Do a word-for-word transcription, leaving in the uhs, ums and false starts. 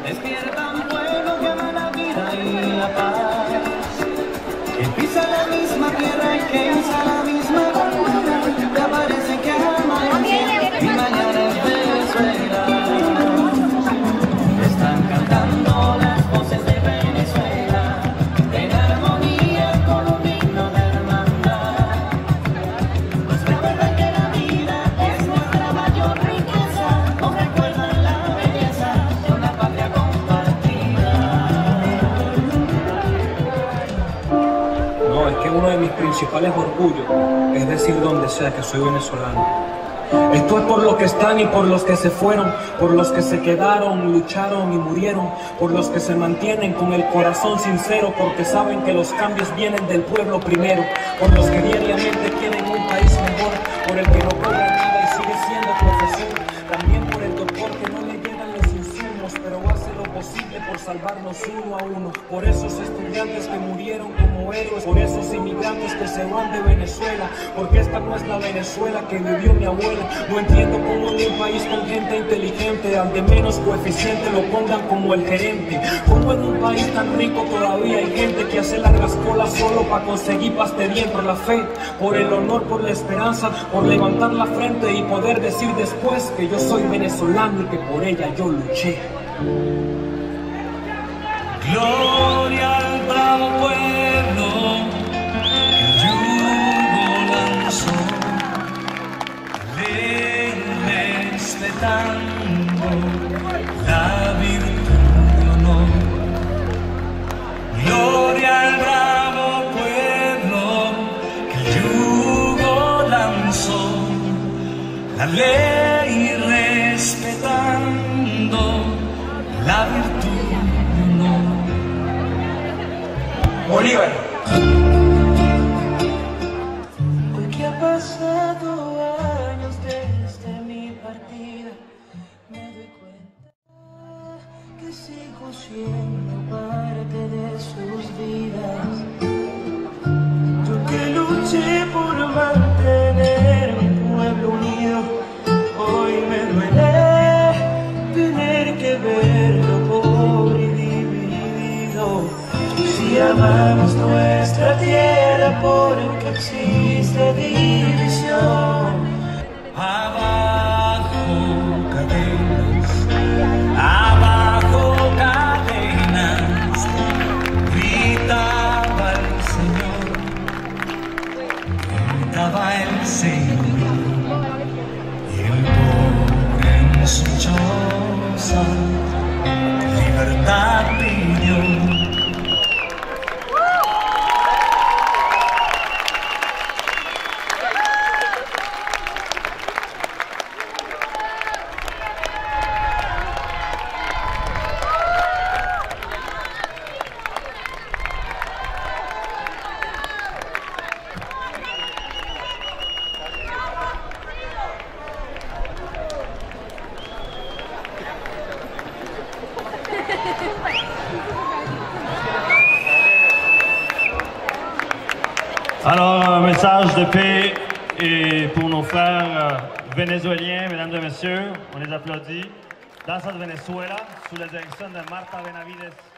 Despierta un pueblo que ama la vida y la paz, que pisa la misma tierra y que usa la misma cultura, que parece que ama el cielo y mañana es Venezuela. Están cantando las voces de Venezuela en armonía con un himno de hermandad. Pues recuerdan que la vida es nuestra mayor riqueza, nos recuerdan la belleza de una patria compartida. No, es que uno de mis principales orgullos es decir donde sea que soy venezolano. Esto es por los que están y por los que se fueron, por los que se quedaron, lucharon y murieron, por los que se mantienen con el corazón sincero, porque saben que los cambios vienen del pueblo primero, por los que diariamente quieren un país mejor, por el que no cobra nada y sigue siendo profesor, también por el doctor que no le llegan los insumos, pero hace lo posible por salvarnos uno a uno, por esos estudiantes que murieron como héroes, por esos inmigrantes que se van de Venezuela, porque esta no es la Venezuela que vivió mi abuela. No entiendo cómo en un país con gente inteligente, al de menos coeficiente lo pongan como el gerente. Como en un país tan rico todavía hay gente que hace largas colas solo para conseguir paste bien. Por la fe, por el honor, por la esperanza, por levantar la frente y poder decir después que yo soy venezolano y que por ella yo luché. Gloria al bravo pueblo que el yugo lanzó, respetando la virtud de honor. Gloria al bravo pueblo que el yugo lanzó, la ley respetando la virtud de honor. Bolívar. Hoy que ha pasado años desde mi partida, me doy cuenta que sigo siendo parte de sus vidas. Yo que luché por mantener mi pueblo unido, hoy me duele tener que verlo pobre y dividido. Si amamos nuestra tierra, ¿por qué existe división? Abajo cadenas, abajo cadenas, gritaba el Señor, gritaba el Señor, y el pobre en su choza libertad pidió. Alors, un message de paix et pour nos frères vénézuéliens, mesdames et messieurs, on les applaudit. Danza de Venezuela, sous la direction de Marta Benavides.